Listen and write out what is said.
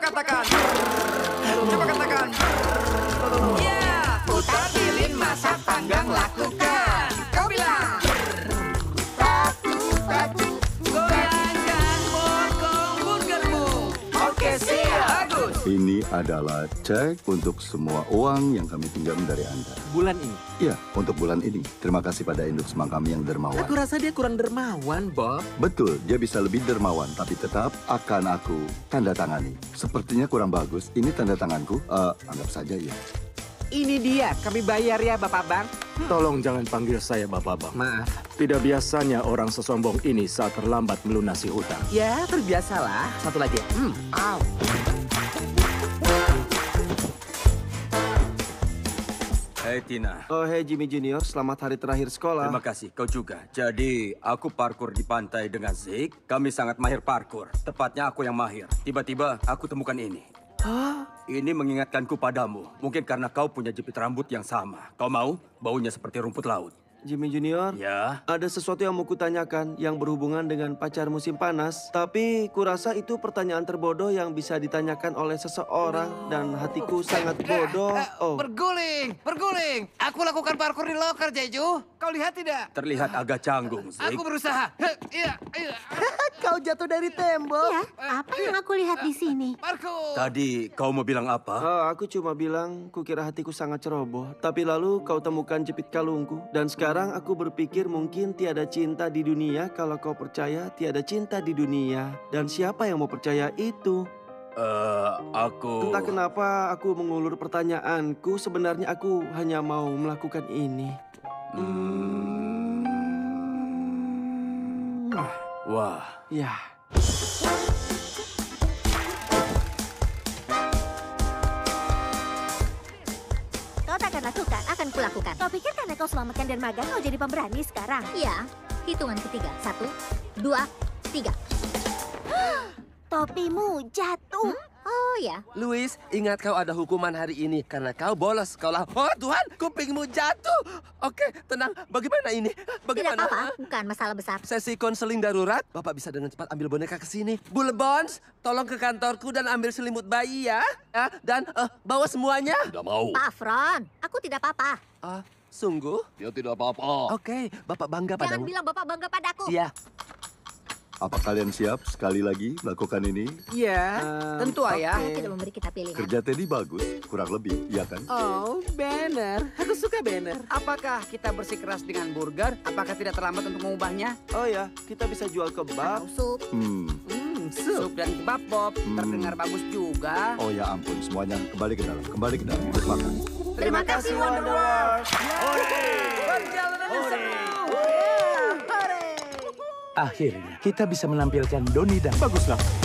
katakan. Coba katakan. Ya, putar pilih masak panggang lakukan. Kau bilang. Goyangkan potong burgermu. Oke, siap. Bagus. Ini adalah cek untuk semua uang yang kami pinjam dari Anda. Bulan ini? Iya, untuk bulan ini. Terima kasih pada induk semang kami yang dermawan. Aku rasa dia kurang dermawan, Bob. Betul, dia bisa lebih dermawan, tapi tetap akan aku tanda tangani. Sepertinya kurang bagus. Ini tanda tanganku. Anggap saja ya. Ini dia, kami bayar ya Bapak Bang. Tolong jangan panggil saya Bapak Bang. Maaf. Tidak biasanya orang sesombong ini saat terlambat melunasi hutang. Ya, terbiasalah. Satu lagi. Au. Hei Tina, Oh, hey Jimmy Junior, selamat hari terakhir sekolah. terima kasih. Kau juga. Jadi, aku parkur di pantai dengan Zeke. Kami sangat mahir parkur. Tepatnya aku yang mahir. Tiba-tiba, aku temukan ini. Ini mengingatkanku padamu. Mungkin karena kau punya jepit rambut yang sama. Kau mau? Baunya seperti rumput laut. Jimmy Junior, Ya? ada sesuatu yang mau kutanyakan yang berhubungan dengan pacar musim panas. Tapi kurasa itu pertanyaan terbodoh yang bisa ditanyakan oleh seseorang dan hatiku sangat bodoh. Oh, Berguling. Aku lakukan parkur di loker, Jeju. Kau lihat tidak? Terlihat agak canggung, Zeke. Aku berusaha. Iya. kau jatuh dari tembok. Ya, apa yang aku lihat di sini? Parkur. Tadi kau mau bilang apa? Aku cuma bilang, kukira hatiku sangat ceroboh. Tapi lalu kau temukan jepit kalungku. Dan sekarang aku berpikir mungkin tiada cinta di dunia kalau kau percaya tiada cinta di dunia. Dan siapa yang mau percaya itu? Aku... Entah kenapa aku mengulur pertanyaanku. Sebenarnya aku hanya mau melakukan ini. Wah. Ya. Kau takkan lakukan, akan kulakukan. Kau pikir karena kau selamatkan dermaga, kau jadi pemberani sekarang? Ya, hitungan ketiga. 1, 2, 3. Topimu jatuh. Oh ya. Louis, ingat kau ada hukuman hari ini karena kau bolos sekolah. Oh Tuhan, kupingmu jatuh. Oke, tenang. Bagaimana ini? Tidak Bagaimana? apa-apa, bukan masalah besar. Sesi konseling darurat. Bapak bisa dengan cepat ambil boneka ke sini. Bulebons, tolong ke kantorku dan ambil selimut bayi ya. Dan bawa semuanya. Tidak mau. Pak Fron, aku tidak apa-apa. Sungguh? Dia tidak apa-apa. Oke, Bapak bangga Jangan padamu. bilang Bapak bangga padaku. Iya. Apa kalian siap sekali lagi melakukan ini? Ya, tentu ayah. Saya tidak memberi kita pilihan. Kerja Teddy bagus, kurang lebih, iya kan? Oh, banner. Aku suka banner. Apakah kita bersikeras dengan burger? Apakah tidak terlambat untuk mengubahnya? Oh ya, kita bisa jual kebab. Atau sup. Sup dan kebab Bob. Terdengar bagus juga. Oh ya ampun, semuanya kembali ke dalam, kembali ke dalam. Terus makan. Terima kasih, Wonderworld. Perjalanannya seru. Akhirnya, kita bisa menampilkan Doni dan baguslah.